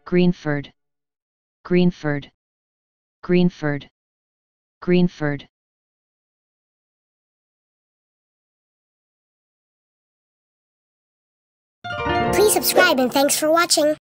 Greenford, Greenford, Greenford, Greenford. Please subscribe and thanks for watching.